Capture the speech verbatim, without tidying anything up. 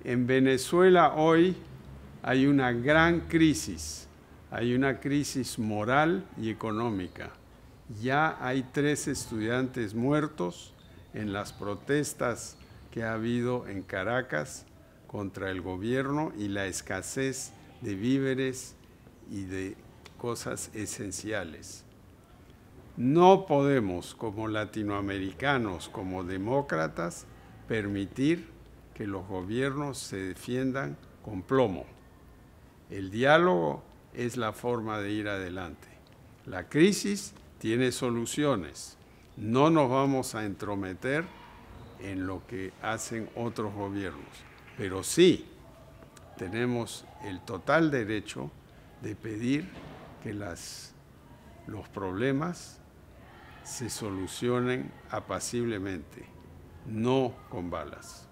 En Venezuela hoy hay una gran crisis, hay una crisis moral y económica. Ya hay tres estudiantes muertos en las protestas que ha habido en Caracas contra el gobierno y la escasez de víveres y de cosas esenciales. No podemos, como latinoamericanos, como demócratas, permitir que los gobiernos se defiendan con plomo. El diálogo es la forma de ir adelante. La crisis tiene soluciones. No nos vamos a entrometer en lo que hacen otros gobiernos, pero sí tenemos el total derecho de pedir que las, los problemas se solucionen apaciblemente, no con balas.